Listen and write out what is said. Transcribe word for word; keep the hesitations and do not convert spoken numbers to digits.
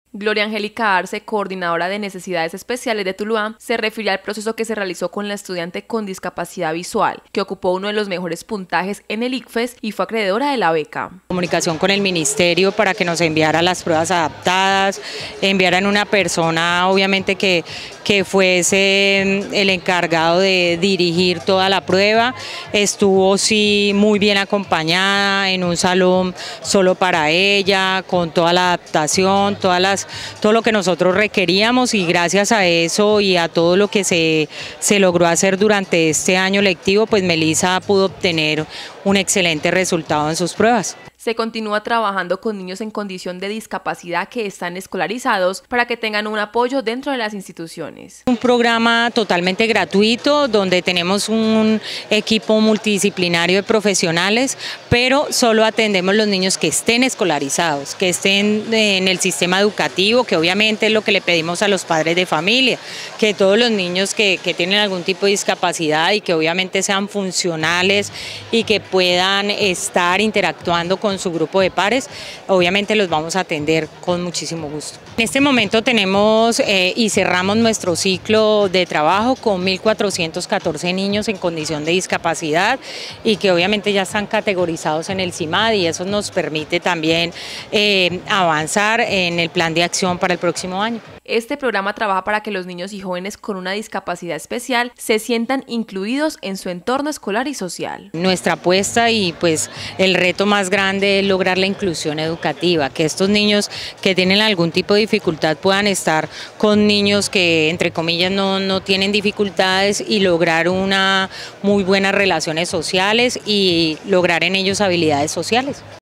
Gloria Angélica Arce, coordinadora de Necesidades Especiales de Tuluá, se refirió al proceso que se realizó con la estudiante con discapacidad visual, que ocupó uno de los mejores puntajes en el ICFES y fue acreedora de la beca. Comunicación con el ministerio para que nos enviara las pruebas adaptadas, enviaran una persona obviamente que, que fuese el encargado de dirigir toda la prueba. Estuvo sí muy bien acompañada en un salón solo para ella, con toda la adaptación, todas las todo lo que nosotros requeríamos, y gracias a eso y a todo lo que se, se logró hacer durante este año lectivo, pues Melissa pudo obtener un excelente resultado en sus pruebas. Se continúa trabajando con niños en condición de discapacidad que están escolarizados para que tengan un apoyo dentro de las instituciones. Un programa totalmente gratuito donde tenemos un equipo multidisciplinario de profesionales, pero solo atendemos los niños que estén escolarizados, que estén en el sistema educativo, que obviamente es lo que le pedimos a los padres de familia, que todos los niños que, que tienen algún tipo de discapacidad y que obviamente sean funcionales y que puedan estar interactuando con su grupo de pares, obviamente los vamos a atender con muchísimo gusto. En este momento tenemos eh, y cerramos nuestro ciclo de trabajo con mil cuatrocientos catorce niños en condición de discapacidad y que obviamente ya están categorizados en el CIMAD, y eso nos permite también eh, avanzar en el plan de acción para el próximo año. Este programa trabaja para que los niños y jóvenes con una discapacidad especial se sientan incluidos en su entorno escolar y social. Nuestra apuesta y pues el reto más grande es lograr la inclusión educativa, que estos niños que tienen algún tipo de dificultad puedan estar con niños que entre comillas no, no tienen dificultades, y lograr una muy buenas relaciones sociales y lograr en ellos habilidades sociales.